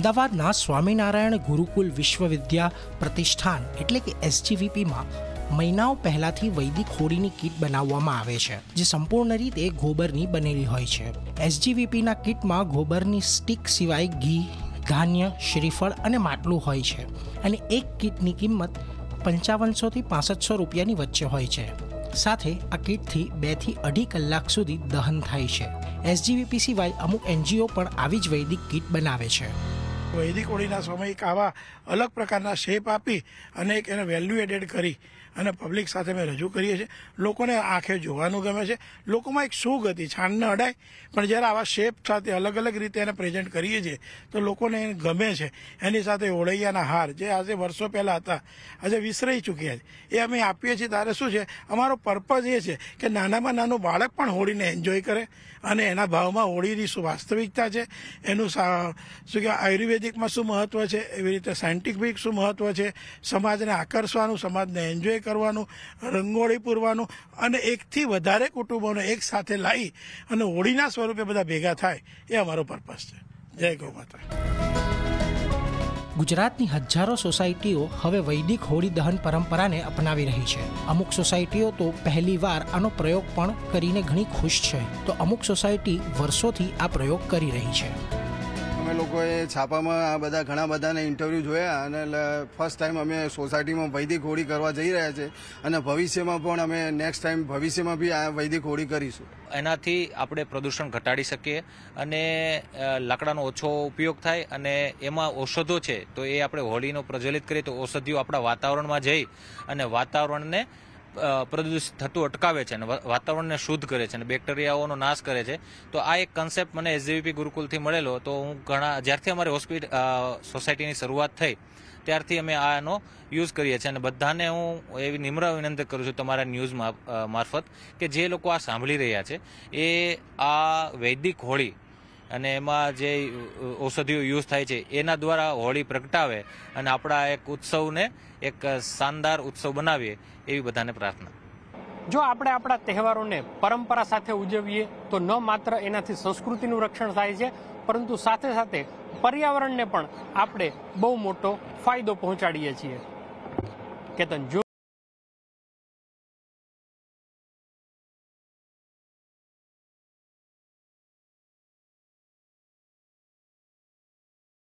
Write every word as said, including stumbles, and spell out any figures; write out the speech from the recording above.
અમદાવાદના સ્વામિનારાયણ ગુરુકુલ વિશ્વવિદ્યા પ્રતિષ્ઠાન એટલે કે એસજીવીપીમાં મહિનાઓ પહેલાથી વૈદિક હોળીની કીટ બનાવવામાં આવે છે, જે સંપૂર્ણ રીતે ગોબરની બનેલી હોય છે. એસજીવીપીના કીટમાં ગોબરની સ્ટીક સિવાય ઘી, ધાન્ય, શ્રીફળ અને માટલું હોય છે અને એક કીટની કિંમત પંચાવનસોથી પાસઠસો રૂપિયાની વચ્ચે હોય છે. સાથે આ કીટથી બે થી અઢી કલાક સુધી દહન થાય છે. એસજીવીપી સિવાય અમુક એનજીઓ પણ આવી જ વૈદિક કીટ બનાવે છે. વૈદિક હોળીના સમયે એક આવા અલગ પ્રકારના શેપ આપી અને એક એને વેલ્યુ એડેડ કરી અને પબ્લિક સાથે અમે રજૂ કરીએ છીએ. લોકોને આંખે જોવાનું ગમે છે. લોકોમાં એક સુગ હતી, છાણ ન અડાય, પણ જ્યારે આવા શેપ સાથે અલગ અલગ રીતે એને પ્રેઝન્ટ કરીએ છીએ તો લોકોને ગમે છે. એની સાથે ઓળૈયાના હાર જે આજે વર્ષો પહેલાં હતા, આજે વિસરાઈ ચૂક્યા છે, એ અમે આપીએ છીએ. ત્યારે શું છે, અમારો પર્પઝ એ છે કે નાનામાં નાનું બાળક પણ હોળીને એન્જોય કરે અને એના ભાવમાં હોળીની શું વાસ્તવિકતા છે, એનું શું કહેવાય આયુર્વેદિકમાં શું મહત્ત્વ છે, એવી રીતે સાયન્ટિફિક શું મહત્ત્વ છે, સમાજને આકર્ષવાનું, સમાજને એન્જોય કરવાનું, રંગોળી પૂરવાનું અને એકથી વધારે કુટુંબોને એક સાથે લાવી અને હોળીના સ્વરૂપે બધા ભેગા થાય, એ અમારો પર્પઝ છે. જય ગૌ માતા. ગુજરાતની હજારો સોસાયટીઓ હવે વૈદિક હોળી દહન પરંપરાને અપનાવી રહી છે. અમુક સોસાયટીઓ તો પહેલીવાર આનો પ્રયોગ પણ કરીને ઘણી ખુશ છે, તો અમુક સોસાયટી વર્ષોથી આ પ્રયોગ કરી રહી છે. અમે લોકોએ છાપામાં આ બધા ઘણા બધાને ઇન્ટરવ્યૂ જોયા અને ફર્સ્ટ ટાઈમ અમે સોસાયટીમાં વૈદિક હોળી કરવા જઈ રહ્યા છે અને ભવિષ્યમાં પણ અમે નેક્સ્ટ ટાઈમ ભવિષ્યમાં બી આ વૈદિક હોળી કરીશું. એનાથી આપણે પ્રદૂષણ ઘટાડી શકીએ અને લાકડાનો ઓછો ઉપયોગ થાય અને એમાં ઔષધો છે તો એ આપણે હોળીનો પ્રજ્વલિત કરીએ તો ઔષધિઓ આપણા વાતાવરણમાં જઈ અને વાતાવરણને પ્રદૂષિત થતું અટકાવે છે અને વાતાવરણને શુદ્ધ કરે છે અને બેક્ટેરિયાઓનો નાશ કરે છે. તો આ એક કન્સેપ્ટ મને એસજીવીપી ગુરુકુલથી મળેલો. તો હું ઘણા જ્યારથી અમારી હોસ્પિટલ સોસાયટીની શરૂઆત થઈ ત્યારથી અમે આનો યુઝ કરીએ છીએ અને બધાને હું એવી નિમ્ર વિનંતી કરું છું તમારા ન્યૂઝ મારફત કે જે લોકો આ સાંભળી રહ્યા છે એ આ વૈદિક હોળી અને એમાં જે ઔષધિઓ યુઝ થાય છે એના દ્વારા હોળી પ્રગટાવે અને આપણા એક ઉત્સવને એક શાનદાર ઉત્સવ બનાવીએ એવી બધાને પ્રાર્થના. જો આપણે આપણા તહેવારોને પરંપરા સાથે ઉજવીએ તો ન માત્ર એનાથી સંસ્કૃતિનું રક્ષણ થાય છે, પરંતુ સાથે સાથે પર્યાવરણને પણ આપણે બહુ મોટો ફાયદો પહોંચાડીએ છીએ. કેતન.